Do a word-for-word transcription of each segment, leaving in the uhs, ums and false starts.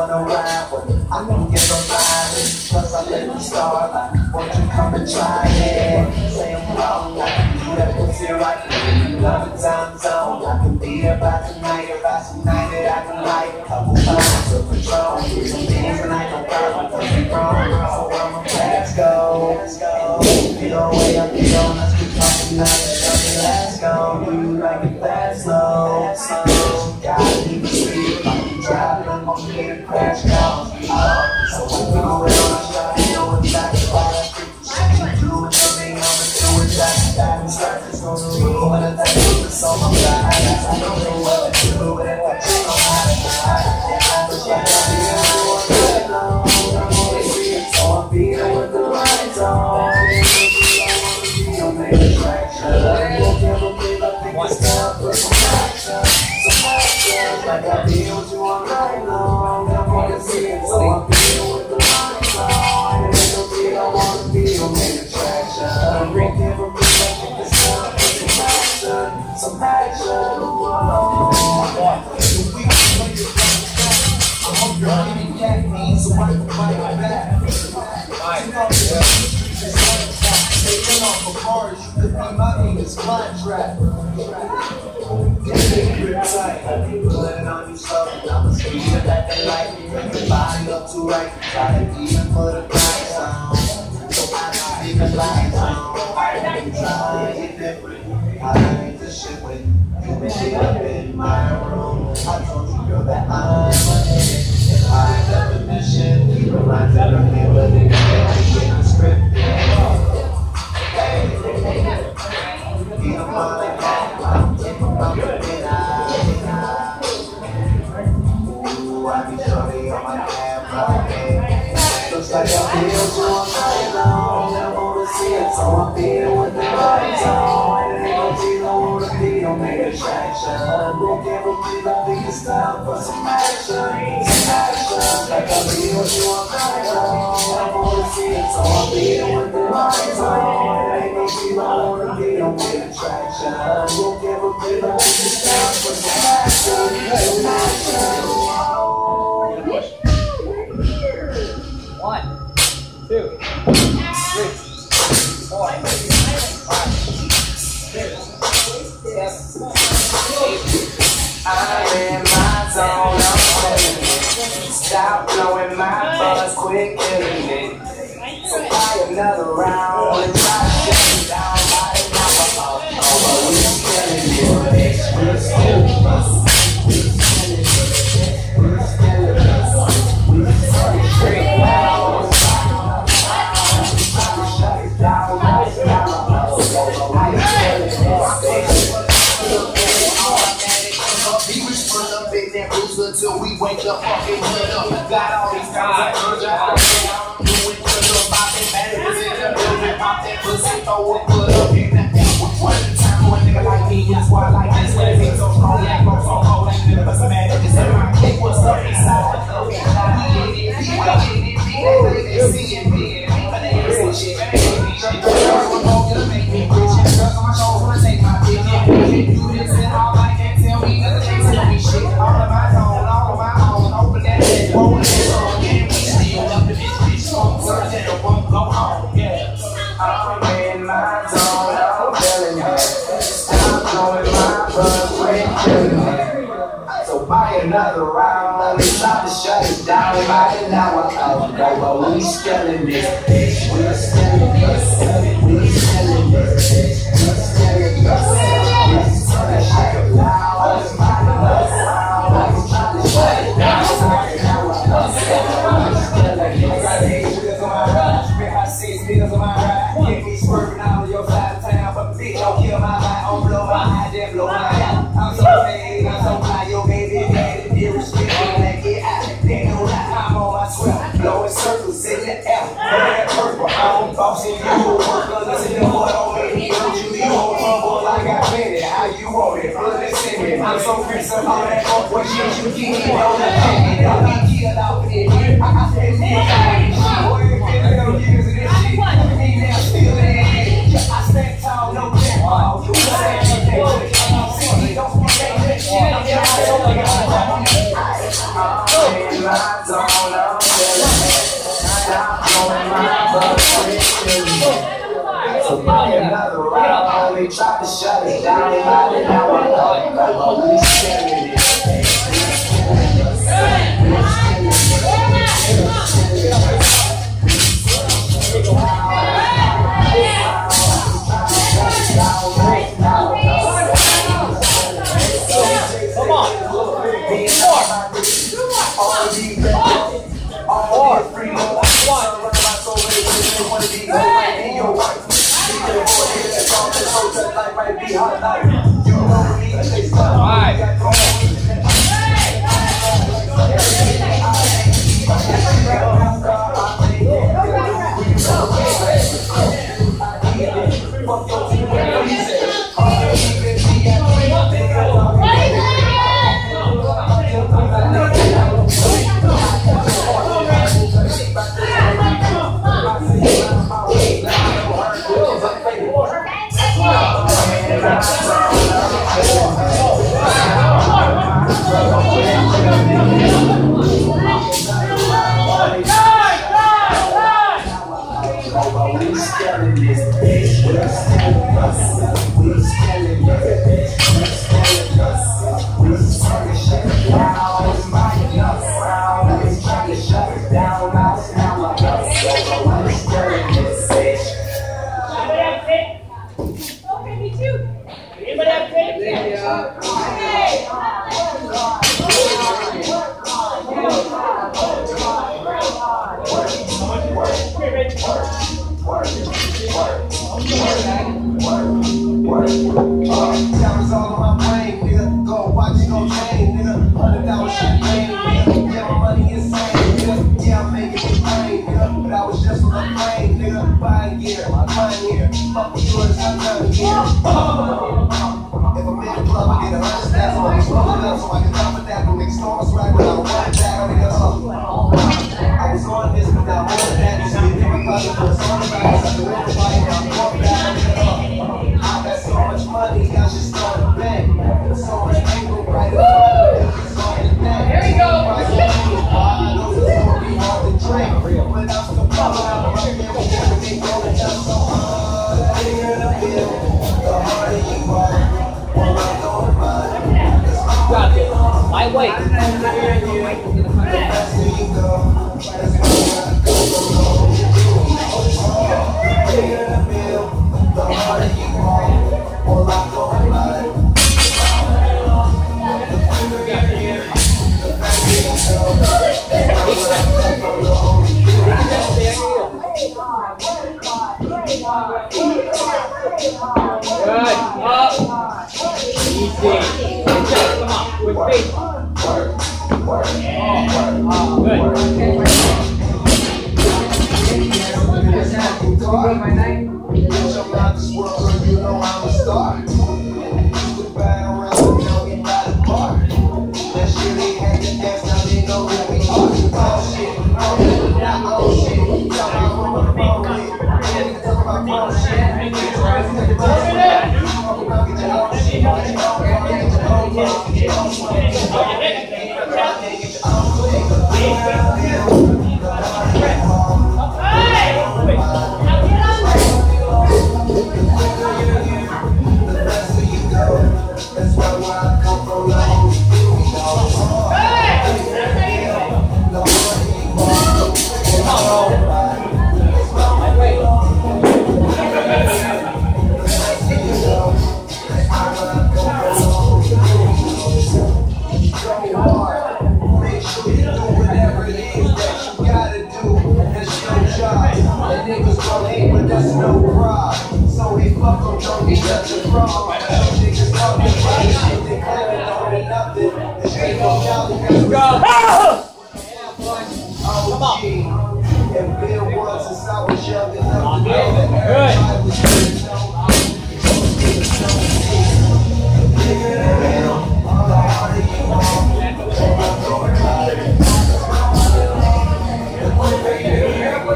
wanna ride, but I don't give a vibe. Cause I let you start, like, won't you come and try it? Say I'm wrong, I can do that pussy right. Love the time zone, I can be there by tonight, about tonight that I can like a couple times of control. Some things that I don't problem, cause we grown, so I'm let's go, let's go. You know way up, you know, let's be talking now, let's go. Do you like it that slow? So, gotta leave the street, like you driving, I'm gonna get a crash cars. So when we go in on the shot, you know exactly what I think. Shit you do it for me, I'ma do it just that. We start this on the road, and I think it's on my side. I don't know what to do, but if I just know how to hide. I wish I could be a little bit long, I'm gonna see it, so I'm beating with the lights on. Don't make a traction. Don't give a bit, I think it's time for some action. Some action, like I be what you want right now. I wanna see it, so I'm beating with the lights on. Ain't no beat, I wanna be, don't make a traction. Don't give a bit, I think it's time for some action. Some action, whoa. I hope you're getting that mean, so I can fight my back. You know, taking off the bars, you could be my biggest contract. Grip tight, put it on you slow, I'ma speed it like they like it. Bring your body up to right, try to even put a price on. So I don't leave the lights on. I can try it different. I ain't the shit with you. You been up in my room. I told you, girl, that I'm a hit. High definition, keep it right to the head, but it ain't getting scripted. Looks like I feel so all long. I wanna see it, so I'm feeling with the lights on. It ain't no deal, I wanna be, don't make a traction. Don't give a bit, I think it's time for some action. Some action, like I feel what you want right now. I wanna see it, so I'm feeling with the lights on. It ain't no deal, I wanna be, don't make a traction. Don't give a bit, I think it's time for some action. Some action. One, two, three, four, five, six, seven, eight. I'm in my zone, I'm feeling it. Stop blowing my buzz, quit killing it. So buy another round and try to shut me down right now. Oh, but we killing it, bitch. We're still we killing it. We're still we killing it. Straight now. Shut it down right now. I am killing it. Until we wake the fucking hood up. Got all these guys urge out I'm doing good up. Pop that batteries in the building. Pop that pussy, throw it, put up in that thing. One time for a nigga like me, that's why I like this. When it ain't so strong, yeah, go so cold. Ain't nigga but some magic. Just in my kick, what's up inside? We get it, we get it, we get it, they see it, we get it. But they ain't say shit, they ain't me shit. Girls will go get a make me rich. Girls on my shoulders wanna take my dick. Yeah, we can do this and all I can tell me nothing, can't tell me shit. All of my zone. Open that shit, roll it on, yeah, we still up in this bitch, won't turn it, it won't go home, yeah. I'm in my zone, I'm feeling it. Stop blowing my buzz, quit killing it. So buy another round, it's time to shut it down. Right an hour out, but we skilling this bitch, we skilling this, we skilling this bitch, we skilling this, we turn that shit loud, it's my love sound, it's trying to shut it down. Swerving out of your side of town, but bitch, don't kill my life, don't blow my high, then blow my out. I'm so paid, I'm so high, your baby daddy, dearest shit, ain't get out. They know that I'm on my twelve, blowing circles in the air. That purple, I'm bossing you, work, listen to what on me, heard you, you won't fumble like I meant it, how you want it, blood is in me. I'm so rich, I'm all that fuck, what shit you get, you know that shit, don't be killed out in here. I got that nigga, I ain't shit, boy, you can't know niggas in this shit, you need that still in. I stand tall, no care. Oh, you say anything. Don't forget that shit. I'm in my zone. So buy another round, only try to shut it down. Now I know we scared it. Come on.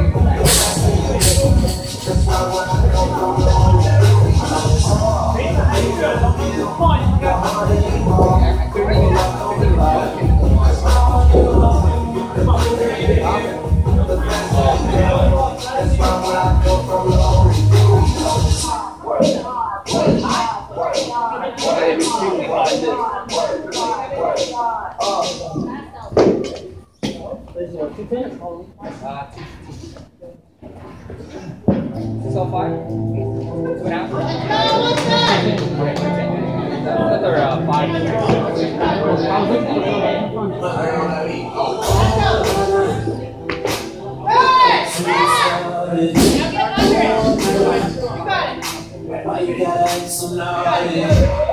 Good. Uh, so far, two and a half. Another uh, five. You got some naughty.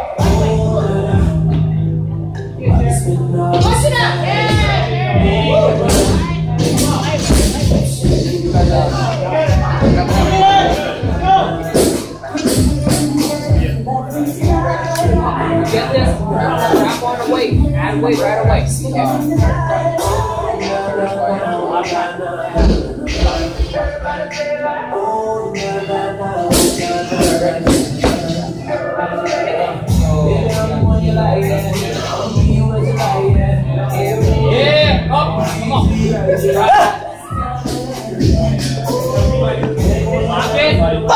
Push it up! Get this, wrap on the weight, add weight right away. Yeah, up, come on. Lock it.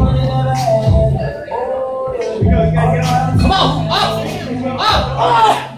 Come on, up, up, up.